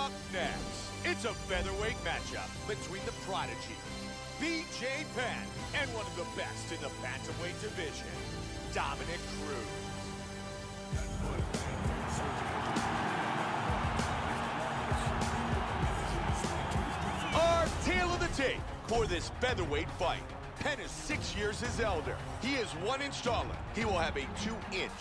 Up next, it's a featherweight matchup between the prodigy, BJ Penn, and one of the best in the bantamweight division, Dominick Cruz. Our tale of the tape for this featherweight fight. Penn is 6 years his elder. He is 1 inch taller. He will have a 2-inch.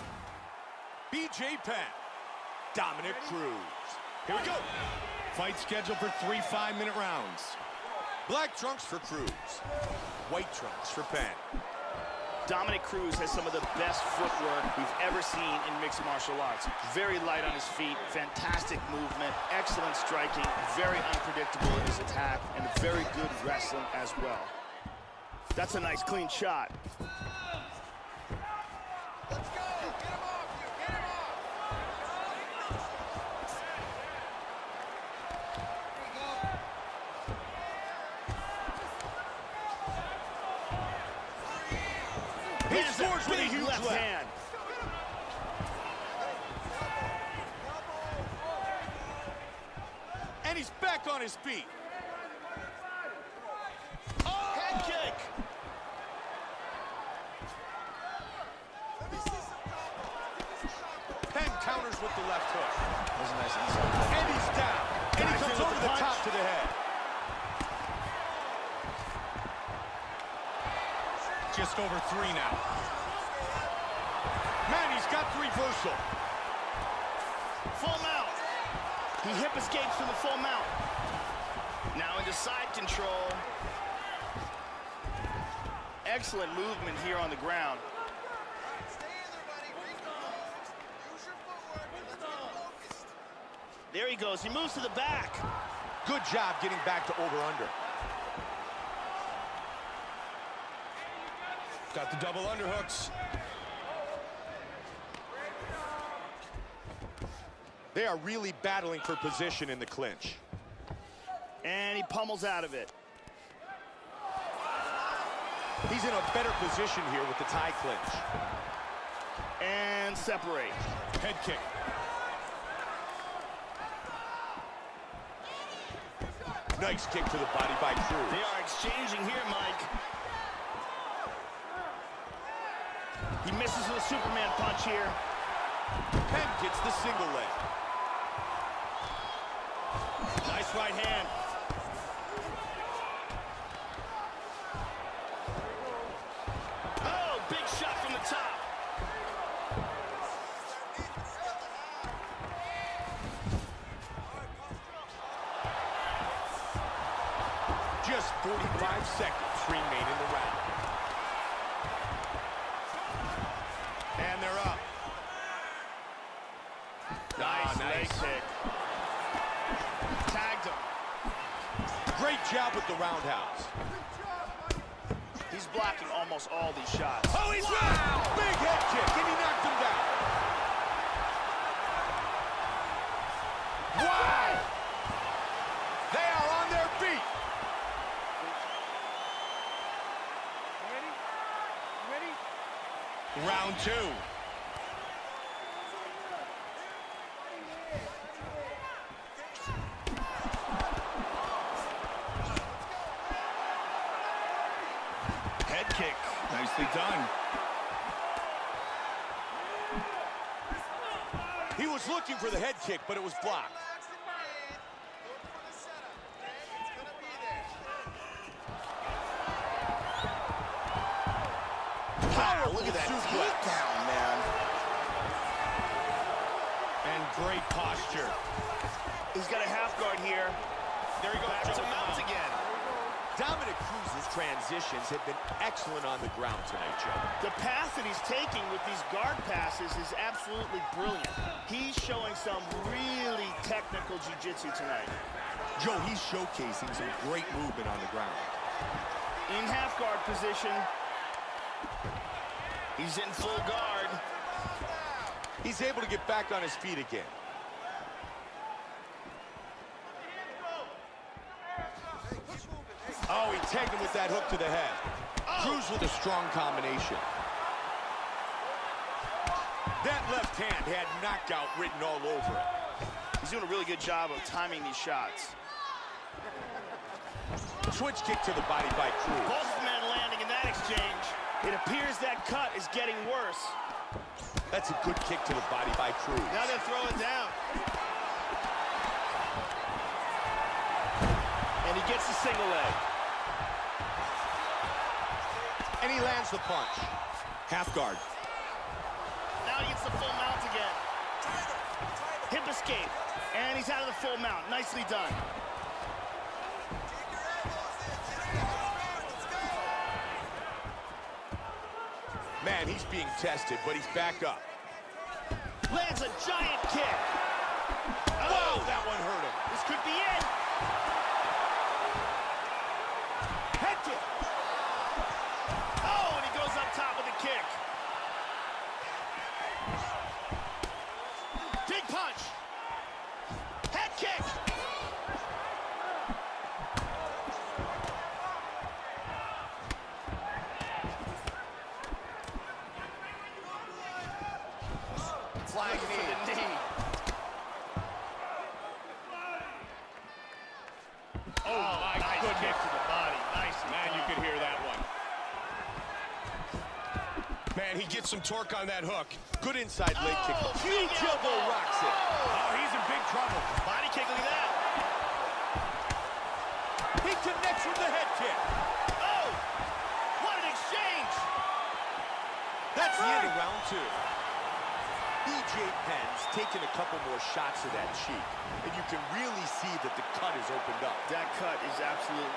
BJ Penn, Dominick Cruz. Here we go. Fight scheduled for 3 5-minute rounds. Black trunks for Cruz. White trunks for Penn. Dominick Cruz has some of the best footwork we've ever seen in mixed martial arts. Very light on his feet, fantastic movement, excellent striking, very unpredictable in his attack, and very good wrestling as well. That's a nice clean shot. Let's go! Get him off you! Get him off! He scores with a huge left hand. And he's back on his feet. Oh! Head kick. Penn counters with the left hook. That was a nice inside. And he's down. And he comes over the top to the head. Just over 3 now. Man, he's got the reversal. Full mount. He hip escapes from the full mount. Now into side control. Excellent movement here on the ground. Stay in there, buddy. Recon. Use your footwork and let's get focused. There he goes. He moves to the back. Good job getting back to over-under. Got the double underhooks. They are really battling for position in the clinch. And he pummels out of it. He's in a better position here with the tie clinch. And separate. Head kick. Nice kick to the body by Cruz. They are exchanging here, Mike. He misses with a Superman punch here. Penn gets the single leg. Nice right hand. Oh, big shot from the top. Just 45 seconds remain in the round. And they're up. Nice leg nice. kick. Tagged him. Great job with the roundhouse. He's blocking almost all these shots. Oh, he's right! Big head kick, and he knocked him down. Wow! They are on their feet. Round 2. Head kick. Nicely done. He was looking for the head kick, but it was blocked. Relax and breathe. Look for the setup, okay? It's gonna be there. Wow, look at that suplex. takedown, man. And great posture. He's got a half guard here. There he goes. Back to mount again. Dominick Cruz's transitions have been excellent on the ground tonight, Joe. The path that he's taking with these guard passes is absolutely brilliant. He's showing some really technical jiu-jitsu tonight. Joe, he's showcasing some great movement on the ground. In half guard position. He's in full guard. He's able to get back on his feet again. Oh, he tagged him with that hook to the head. Cruz with a strong combination. That left hand had knockout written all over it. He's He's doing a really good job of timing these shots. Switch kick to the body by Cruz. Both men landing in that exchange. It appears that cut is getting worse. That's a good kick to the body by Cruz. Now they're throwing down. And he gets the single leg. And he lands the punch. Half guard. Now he gets the full mount again. Hip escape. And he's out of the full mount. Nicely done. Man, he's being tested, but he's back up. Lands a giant kick. Whoa, that one hurt him. This could be it. Head kick. Oh, and he goes up top with the kick. Big punch. Head kick. Flying knee. Oh, my nice goodness. kick to the body. Nice. Man, you could hear that one. Man, he gets some torque on that hook. Good inside leg kick. Oh, Huge big elbow elbow. rocks it. Oh, he's in big trouble. Body kick, look at that. He connects with the head kick. Oh, what an exchange. That's the end of round 2. BJ Penn's taking a couple more shots to that cheek, and you can really see that the cut is opened up. That cut is absolute.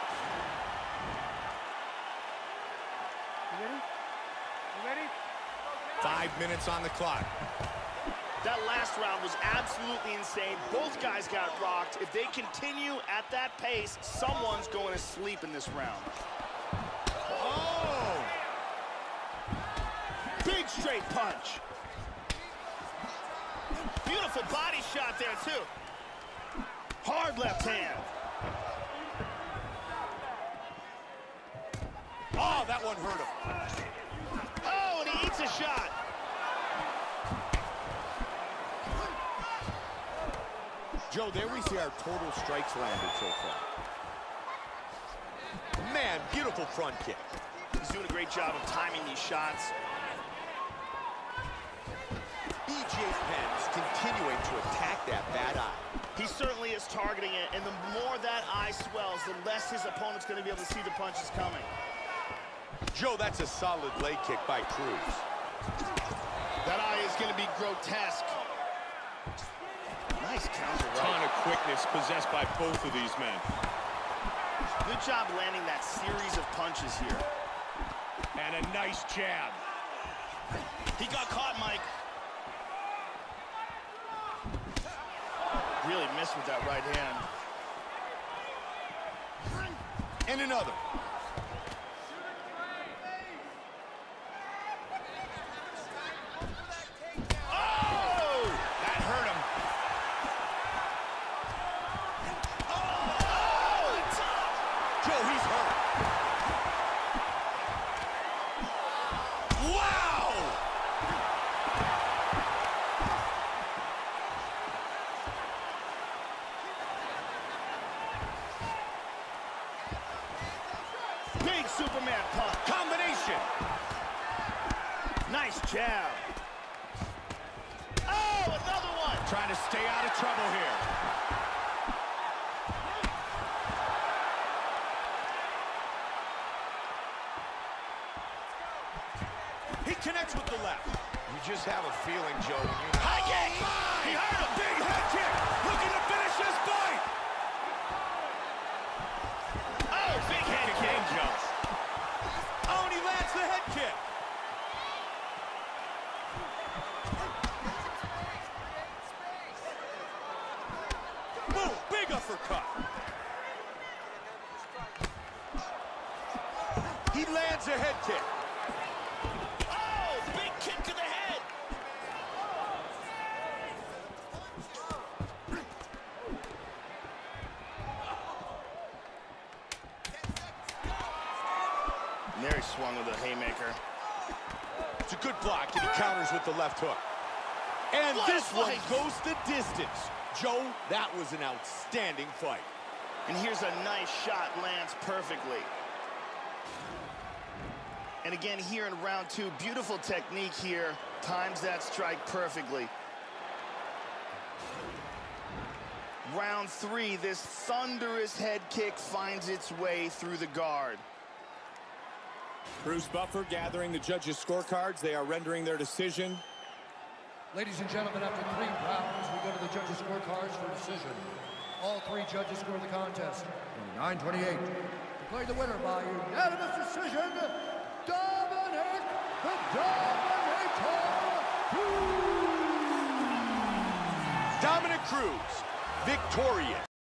You ready? 5 minutes on the clock. That last round was absolutely insane. Both guys got rocked. If they continue at that pace, someone's going to sleep in this round. Oh! Big straight punch. Beautiful body shot there, too. Hard left hand. Oh, that one hurt him. Oh, and he eats a shot. Joe, there we see our total strikes landed so far. Man, beautiful front kick. He's doing a great job of timing these shots. BJ Penn's continuing to attack that bad eye. He certainly is targeting it, and the more that eye swells, the less his opponent's going to be able to see the punches coming. Joe, that's a solid leg kick by Cruz. That eye is going to be grotesque. Nice counter right. Ton of quickness possessed by both of these men. Good job landing that series of punches here. And a nice jab. He got caught, Mike. Really missed with that right hand. And another. Oh! That hurt him. Joe, he's hurt. Wow! Big Superman punch. Combination. Nice jab. Oh, another one. Trying to stay out of trouble here. He connects with the left. You just have a feeling, Joe, when you High kick. He hurt him. big head kick. Looking to finish this fight. Oh, big head kick. Joe. Oh, and he lands the head kick. Boom, big uppercut. He lands a head kick. Oh, big kick to the head. And there he swung with a haymaker. It's a good block, and he counters with the left hook. And What a this one fight. goes the distance. Joe, that was an outstanding fight. And here's a nice shot, lands perfectly. And again, here in round 2, beautiful technique here. Times that strike perfectly. Round 3, this thunderous head kick finds its way through the guard. Bruce Buffer gathering the judges' scorecards. They are rendering their decision. Ladies and gentlemen, after 3 rounds, we go to the judges' scorecards for decision. All 3 judges score the contest. 9:28. Declared the winner by unanimous decision, Dominic the Dominator Cruz. Dominic Cruz, victorious.